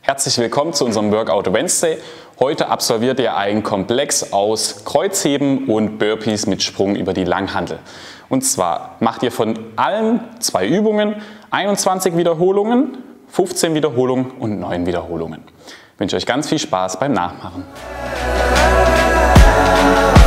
Herzlich willkommen zu unserem Workout Wednesday. Heute absolviert ihr einen Komplex aus Kreuzheben und Burpees mit Sprung über die Langhantel. Und zwar macht ihr von allen 2 Übungen 21 Wiederholungen, 15 Wiederholungen und 9 Wiederholungen. Ich wünsche euch ganz viel Spaß beim Nachmachen.